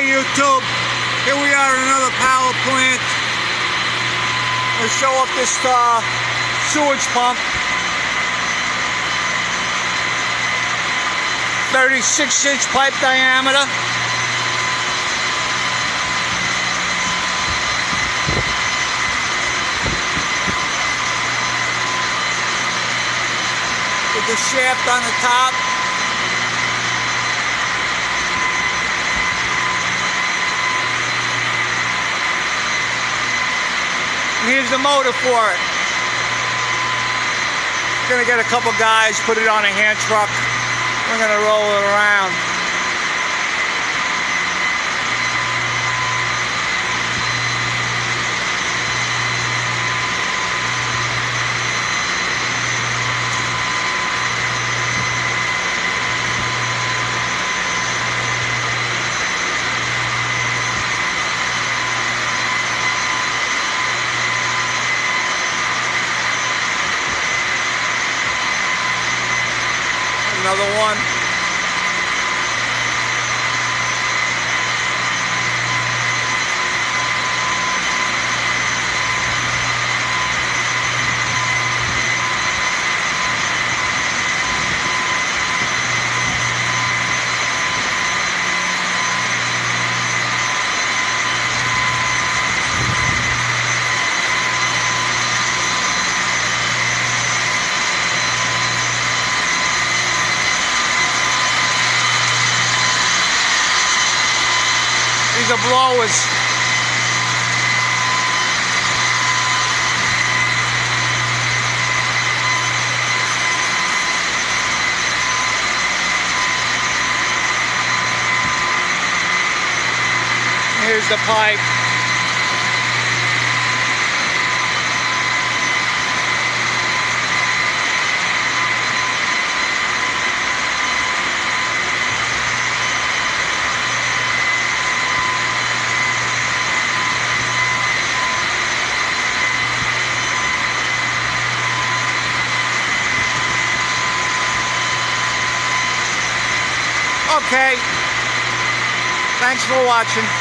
Hey YouTube, here we are at another power plant. I'm going to show off this sewage pump. 36-inch pipe diameter. With the shaft on the top. Here's the motor for it. Gonna get a couple guys, put it on a hand truck. We're gonna roll it around. Another one. These are blowers. Here's the pipe. Okay, thanks for watching.